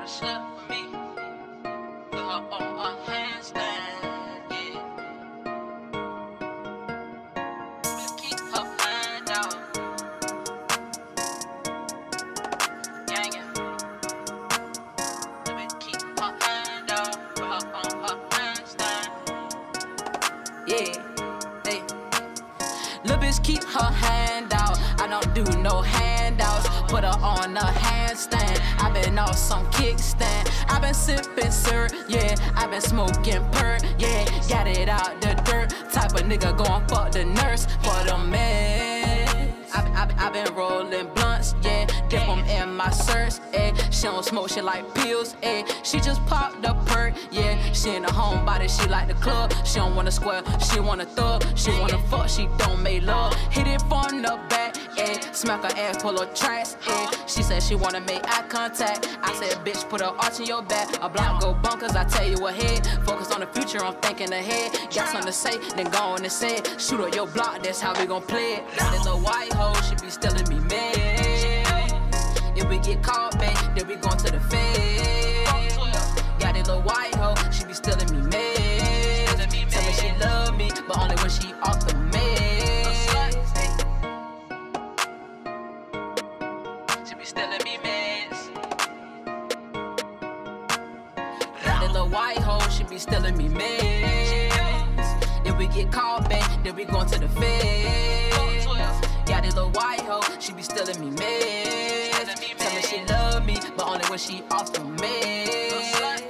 slut for me. Put her on a handstand, yeah. Keep her hand out. Gang it. Let me keep her hand out. Put her on a handstand. Yeah, hey. Lil' bitch keep her hand out. I don't do no handouts. Put her on a handstand. I been off some kickstand. I been sippin' syrup, yeah. I been smoking perk, yeah. Got it out the dirt. Type of nigga gon' fuck the nurse for the meds. I been rollin' blunts, yeah. Dip 'em in my shirts, eh. She don't smoke shit like pills, eh. She just popped the perk, yeah. She in the homebody, she like the club. She don't wanna square, she wanna thug. She wanna fuck, she don't make love. Hit it from the back, eh. Smack her ass full of tracks, eh. She said she wanna make eye contact. I said, bitch, put her arch in your back. A block go bunkers, I tell you ahead. Focus on the future, I'm thinking ahead. Got something to say, then go on and say it. Shoot up your block, that's how we gon' play it. Got this little white hoe, she be stealing me, man. If we get caught, babe, then we gon' to the feds. Got this little white hoe, she be stealing me, man. Tell me she love me, but only when she off the meds. She be stealing me, man. Got this little white hoe, she be stealing me, man. If we get caught, babe, then we gon' to the feds. Got this little white hoe, she be stealing me, man. Tell me she love me, but only when she off the meds.